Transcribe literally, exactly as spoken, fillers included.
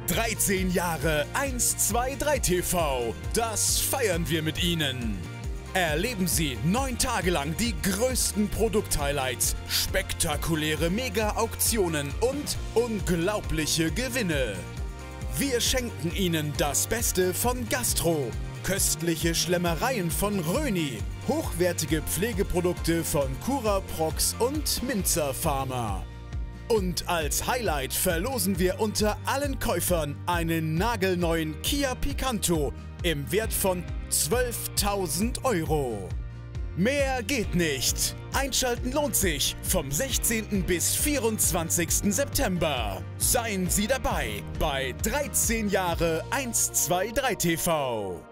dreizehn Jahre eins zwei drei T V, das feiern wir mit Ihnen. Erleben Sie neun Tage lang die größten Produkthighlights, spektakuläre Mega-Auktionen und unglaubliche Gewinne. Wir schenken Ihnen das Beste von Gastro, köstliche Schlemmereien von Röni, hochwertige Pflegeprodukte von Curaprox und Minzer Pharma. Und als Highlight verlosen wir unter allen Käufern einen nagelneuen Kia Picanto im Wert von zwölftausend Euro. Mehr geht nicht. Einschalten lohnt sich vom sechzehnten bis vierundzwanzigsten September. Seien Sie dabei bei dreizehn Jahre eins zwei drei T V.